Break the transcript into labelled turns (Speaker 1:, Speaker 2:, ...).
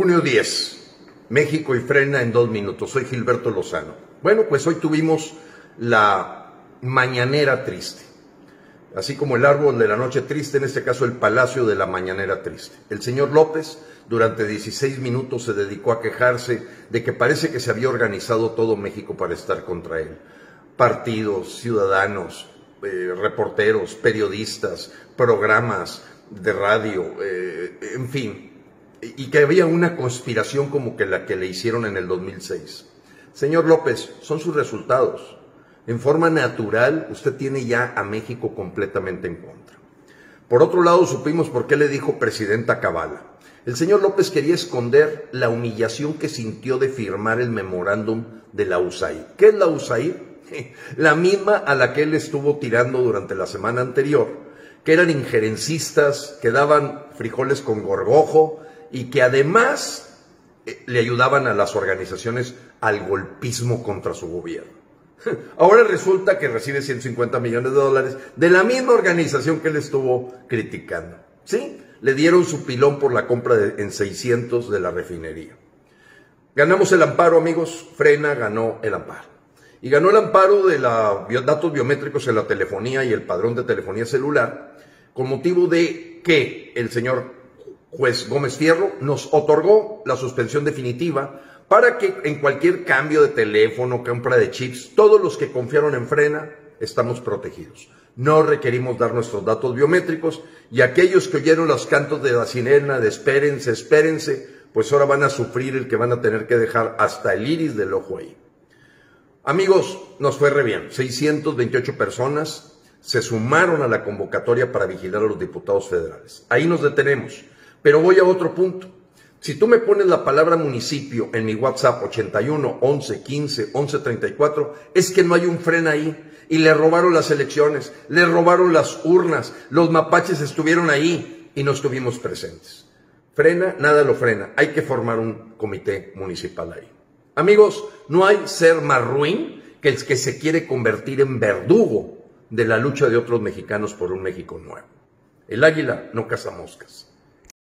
Speaker 1: Junio 10, México y frena en 2 minutos. Soy Gilberto Lozano. Bueno, pues hoy tuvimos la mañanera triste. Así como el árbol de la noche triste, en este caso el palacio de la mañanera triste. El señor López durante 16 minutos se dedicó a quejarse de que parece que se había organizado todo México para estar contra él. Partidos, ciudadanos, reporteros, periodistas, programas de radio, en fin, y que había una conspiración como que la que le hicieron en el 2006. Señor López, son sus resultados. En forma natural, usted tiene ya a México completamente en contra. Por otro lado, supimos por qué le dijo presidenta Kabala. El señor López quería esconder la humillación que sintió de firmar el memorándum de la USAID. ¿Qué es la USAID? La misma a la que él estuvo tirando durante la semana anterior, que eran injerencistas, que daban frijoles con gorgojo y que además le ayudaban a las organizaciones al golpismo contra su gobierno. Ahora resulta que recibe 150 millones de dólares de la misma organización que él estuvo criticando. ¿Sí? Le dieron su pilón por la compra en 600 de la refinería. Ganamos el amparo, amigos. Frena ganó el amparo. Y ganó el amparo de los datos biométricos en la telefonía y el padrón de telefonía celular, con motivo de que el señor juez Gómez Fierro nos otorgó la suspensión definitiva para que en cualquier cambio de teléfono, compra de chips, todos los que confiaron en Frena estamos protegidos. No requerimos dar nuestros datos biométricos y aquellos que oyeron los cantos de la sirena de espérense, espérense, pues ahora van a sufrir el que van a tener que dejar hasta el iris del ojo ahí. Amigos, nos fue re bien. 628 personas se sumaron a la convocatoria para vigilar a los diputados federales. Ahí nos detenemos. Pero voy a otro punto. Si tú me pones la palabra municipio en mi WhatsApp 81 11 15 11 34, es que no hay un Frena ahí. Y le robaron las elecciones, le robaron las urnas, los mapaches estuvieron ahí y no estuvimos presentes. Frena, nada lo frena. Hay que formar un comité municipal ahí. Amigos, no hay ser más ruin que el que se quiere convertir en verdugo de la lucha de otros mexicanos por un México nuevo. El águila no caza moscas.